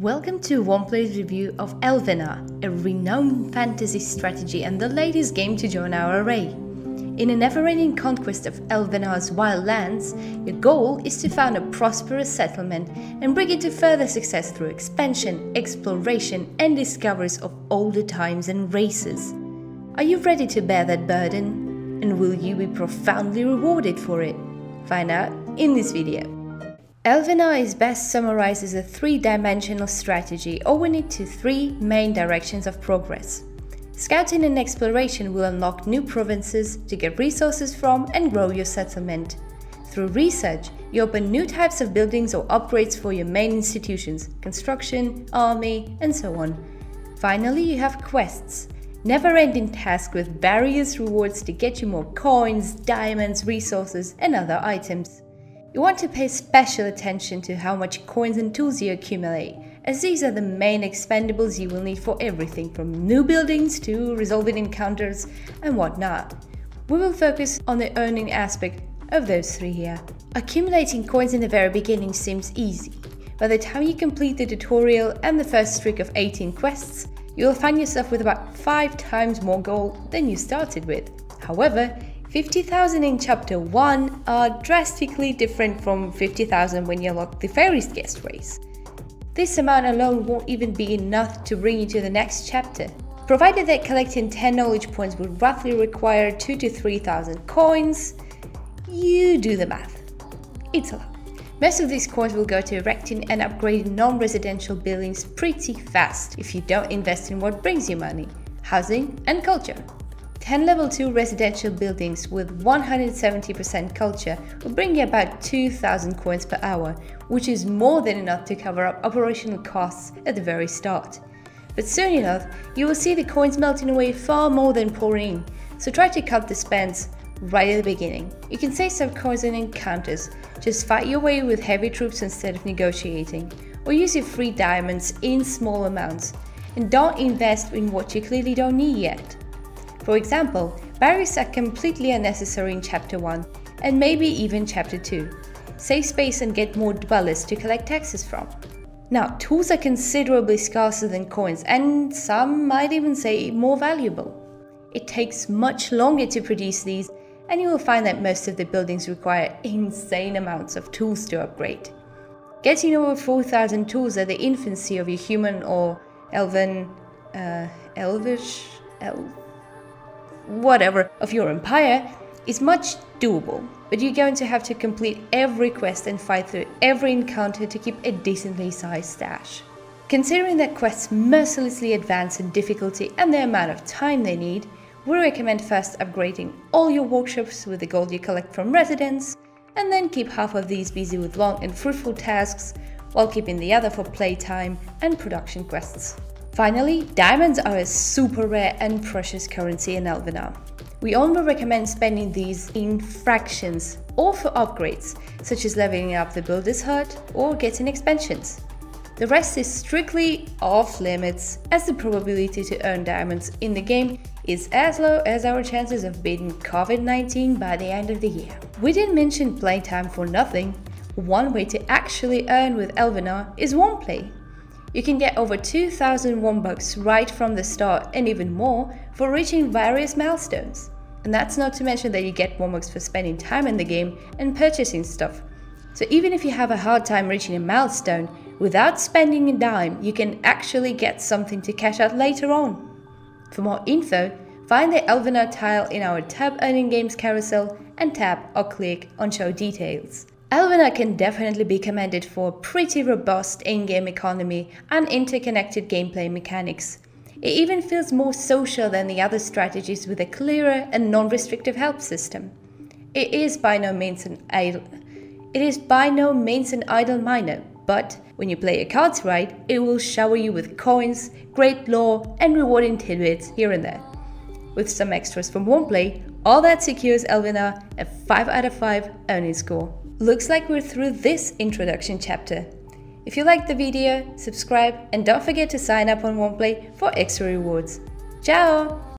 Welcome to OnePlay's review of Elvenar, a renowned fantasy strategy and the latest game to join our array. In a never-ending conquest of Elvenar's wild lands, your goal is to found a prosperous settlement and bring it to further success through expansion, exploration and discoveries of older times and races. Are you ready to bear that burden? And will you be profoundly rewarded for it? Find out in this video. Elvenar is best summarized as a three-dimensional strategy owing it to three main directions of progress. Scouting and exploration will unlock new provinces to get resources from and grow your settlement. Through research, you open new types of buildings or upgrades for your main institutions, construction, army, and so on. Finally, you have quests, never-ending tasks with various rewards to get you more coins, diamonds, resources, and other items. You want to pay special attention to how much coins and tools you accumulate, as these are the main expendables you will need for everything from new buildings to resolving encounters and whatnot. We will focus on the earning aspect of those three here. Accumulating coins in the very beginning seems easy. By the time you complete the tutorial and the first streak of 18 quests, you will find yourself with about 5 times more gold than you started with. However, 50,000 in Chapter 1 are drastically different from 50,000 when you unlock the Fairy's Guest race. This amount alone won't even be enough to bring you to the next chapter. Provided that collecting 10 knowledge points would roughly require 2,000 to 3,000 coins, you do the math. It's a lot. Most of these coins will go to erecting and upgrading non-residential buildings pretty fast if you don't invest in what brings you money, housing and culture. 10 level 2 residential buildings with 170% culture will bring you about 2,000 coins per hour, which is more than enough to cover up operational costs at the very start. But soon enough, you will see the coins melting away far more than pouring in, so try to cut the spends right at the beginning. You can save some coins in encounters, just fight your way with heavy troops instead of negotiating, or use your free diamonds in small amounts, and don't invest in what you clearly don't need yet. For example, barriers are completely unnecessary in Chapter 1 and maybe even Chapter 2. Save space and get more dwellers to collect taxes from. Now, tools are considerably scarcer than coins and some might even say more valuable. It takes much longer to produce these and you will find that most of the buildings require insane amounts of tools to upgrade. Getting over 4,000 tools at the infancy of your human or whatever of your empire is much doable, but you're going to have to complete every quest and fight through every encounter to keep a decently sized stash. Considering that quests mercilessly advance in difficulty and the amount of time they need, we recommend first upgrading all your workshops with the gold you collect from residents, and then keep half of these busy with long and fruitful tasks, while keeping the other for playtime and production quests. Finally, diamonds are a super rare and precious currency in Elvenar. We only recommend spending these in fractions or for upgrades, such as leveling up the builder's hut or getting expansions. The rest is strictly off limits, as the probability to earn diamonds in the game is as low as our chances of beating COVID-19 by the end of the year. We didn't mention playtime for nothing. One way to actually earn with Elvenar is OnePlay. You can get over 2,000 Wombux right from the start and even more for reaching various milestones. And that's not to mention that you get Wombux for spending time in the game and purchasing stuff. So even if you have a hard time reaching a milestone, without spending a dime, you can actually get something to cash out later on. For more info, find the Elvenar tile in our Tab Earning Games carousel and tap or click on Show Details. Elvenar can definitely be commended for a pretty robust in-game economy and interconnected gameplay mechanics. It even feels more social than the other strategies with a clearer and non-restrictive help system. It is by no means an idle miner, but when you play your cards right, it will shower you with coins, great lore, and rewarding tidbits here and there. With some extras from OnePlay, all that secures Elvenar a 5 out of 5 earning score. Looks like we're through this introduction chapter. If you liked the video, subscribe and don't forget to sign up on OnePlay for extra rewards. Ciao!